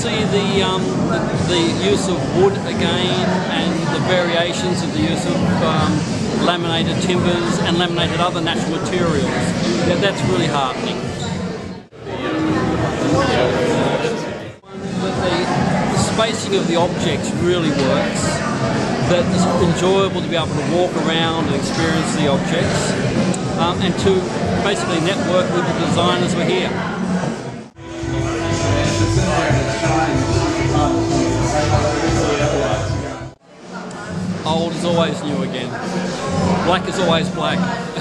see the use of wood again, and the variations of the use of laminated timbers and laminated other natural materials. Yeah, that's really heartening. The spacing of the objects really works. That it's enjoyable to be able to walk around and experience the objects, and to basically network with the designers who are here. Old is always new again. Black is always black.